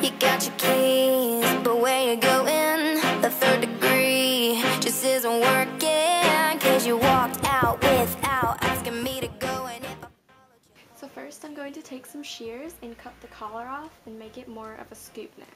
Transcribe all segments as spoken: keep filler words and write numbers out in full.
You got your keys, but where you going? The third degree just isn't working, 'cause you walked out without asking me to go. And if I followed you... So first I'm going to take some shears and cut the collar off and make it more of a scoop neck.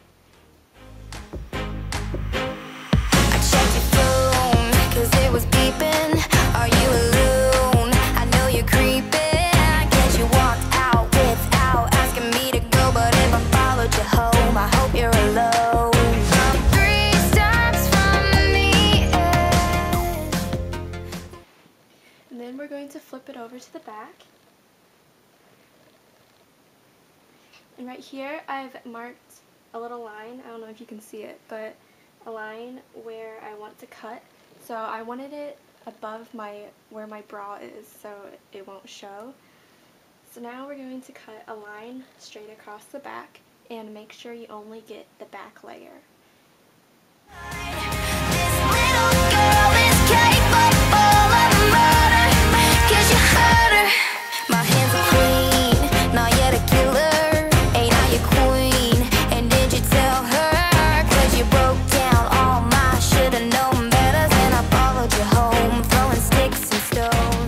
I checked your phone, 'cause it was beeping. Are you alone? I know you're creeping, 'cause you walked out without asking me to go. But if I followed you home, I hope you're alone. I'm three steps from the edge. And then we're going to flip it over to the back. And right here I've marked a little line, I don't know if you can see it, but a line where I want to cut. So I wanted it above my where my bra is so it won't show. So now we're going to cut a line straight across the back and make sure you only get the back layer. This little girl is capable of murder, 'cause you hurt her. My hands are clean, not yet a killer. Ain't I your queen? And did you tell her? 'Cause you broke down all my should've known better. Then I followed you home, throwing sticks and stones.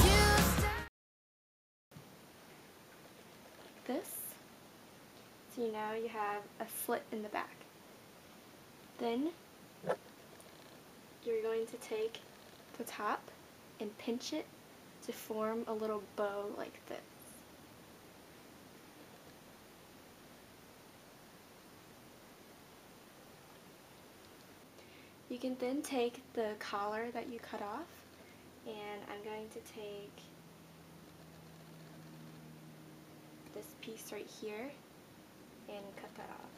This, so you know you have a slit in the back. Then you're going to take the top and pinch it to form a little bow like this. You can then take the collar that you cut off, and I'm going to take this piece right here and cut that off.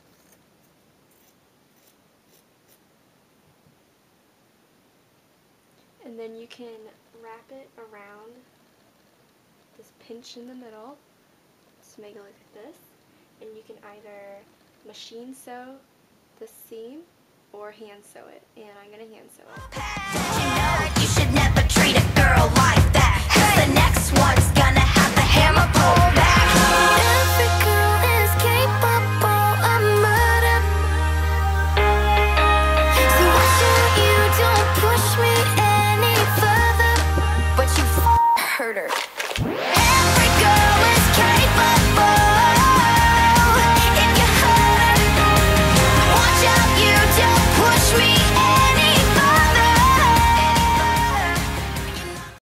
And then you can wrap it around this pinch in the middle to make it look like this, and you can either machine sew the seam or hand sew it, and I'm going to hand sew it. You know it, you should never treat a